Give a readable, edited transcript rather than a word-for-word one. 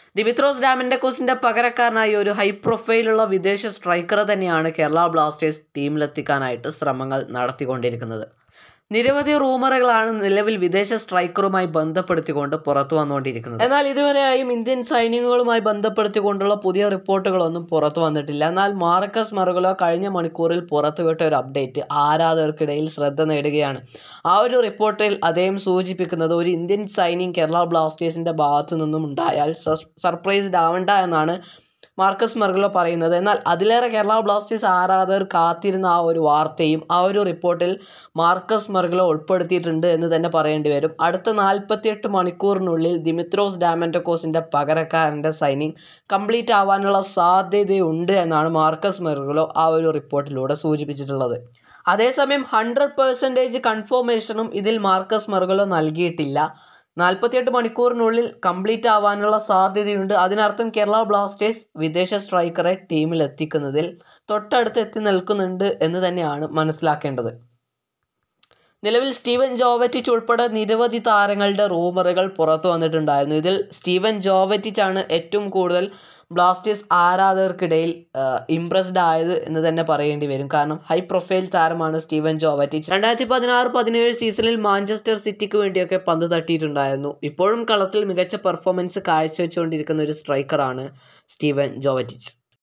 Dimitrios ഡാമന്റക്കോസിന്റെ പകരക്കാരനായി ഒരു high പ്രൊഫൈലുള്ള വിദേശ സ്ട്രൈക്കറെ തന്നെയാണ് കേരള ബ്ലാസ്റ്റേഴ്സ് ടീമിലെത്തിക്കാനായിട്ട് ശ്രമങ്ങൾ നടത്തിക്കൊണ്ടിരിക്കുന്നത്. നിരവധി റൂമറുകളാണ് നിലവിൽ വിദേശ സ്ട്രൈക്കറുമായി ബന്ധപ്പെടുത്തിക്കൊണ്ട് പുറത്തു വന്നുകൊണ്ടിരിക്കുന്നത്. എന്നാൽ ഇതുവരെയായും ഇന്ത്യൻ സൈനികങ്ങളുമായി ബന്ധപ്പെടുത്തിക്കൊണ്ടുള്ള പുതിയ റിപ്പോർട്ടുകളൊന്നും പുറത്തു വന്നിട്ടില്ല. എന്നാൽ മാർക്കസ് മറുകലോ കഴിഞ്ഞ മണിക്കൂറിൽ പുറത്തുവിട്ട ഒരു അപ്ഡേറ്റ് ആരാധകർക്കിടയിൽ ശ്രദ്ധ നേടുകയാണ്. ആ ഒരു റിപ്പോർട്ടിൽ അദ്ദേഹം സൂചിപ്പിക്കുന്നത് ഒരു ഇന്ത്യൻ സൈനിങ് കേരള ബ്ലാസ്റ്റേഴ്സിന്റെ ഭാഗത്തു നിന്നും ഉണ്ടായാൽ സർപ്രൈസ്ഡ് ആവണ്ട എന്നാണ് മാർക്കസ് മറുകലോ പറയുന്നത്. എന്നാൽ അതിലേറെ കേരള ബ്ലാസ്റ്റേഴ്സ് ആരാധകർ കാത്തിരുന്ന ആ ഒരു വാർത്തയും ആ ഒരു റിപ്പോർട്ടിൽ മാർക്കസ് മറുകലോ ഉൾപ്പെടുത്തിയിട്ടുണ്ട് എന്ന് തന്നെ പറയേണ്ടി വരും. അടുത്ത 48 മണിക്കൂറിനുള്ളിൽ ദിമിത്രോസ് ഡാമന്റക്കോസിന്റെ പകരക്കാരൻ്റെ സൈനിങ് കംപ്ലീറ്റ് ആവാനുള്ള സാധ്യതയുണ്ട് എന്നാണ് മാർക്കസ് മറുകലോ ആ ഒരു റിപ്പോർട്ടിലൂടെ സൂചിപ്പിച്ചിട്ടുള്ളത്. അതേസമയം 100% കൺഫർമേഷനും ഇതിൽ മാർക്കസ് മറുകലോ നൽകിയിട്ടില്ല. 48 മണിക്കൂറിനുള്ളിൽ കംപ്ലീറ്റ് ആവാനുള്ള സാധ്യതയുണ്ട്. അതിനർത്ഥം കേരള ബ്ലാസ്റ്റേഴ്സ് വിദേശ സ്ട്രൈക്കറെ ടീമിൽ എത്തിക്കുന്നതിൽ തൊട്ടടുത്ത് എത്തി നിൽക്കുന്നുണ്ട് എന്ന് തന്നെയാണ് മനസ്സിലാക്കേണ്ടത്. നിലവിൽ സ്റ്റീവൻ ജോവറ്റിച്ച് ഉൾപ്പെടെ നിരവധി താരങ്ങളുടെ റൂമറുകൾ പുറത്തു വന്നിട്ടുണ്ടായിരുന്നു. ഇതിൽ സ്റ്റീവൻ ജോവറ്റിച്ച് ആണ് ഏറ്റവും കൂടുതൽ ബ്ലാസ്റ്റേഴ്സ് ആരാധകർക്കിടയിൽ ഇംപ്രസ്ഡ് ആയത് എന്ന് തന്നെ പറയേണ്ടി വരും. കാരണം ഹൈ പ്രൊഫൈൽ താരമാണ് സ്റ്റീവൻ ജോവറ്റിച്ച്. 2016-17 സീസണിൽ മാഞ്ചസ്റ്റർ സിറ്റിക്ക് വേണ്ടിയൊക്കെ പന്ത് തട്ടിയിട്ടുണ്ടായിരുന്നു. ഇപ്പോഴും കളത്തിൽ മികച്ച പെർഫോമൻസ് കാഴ്ചവെച്ചുകൊണ്ടിരിക്കുന്ന ഒരു സ്ട്രൈക്കറാണ് സ്റ്റീവൻ ജോവറ്റിച്ച്.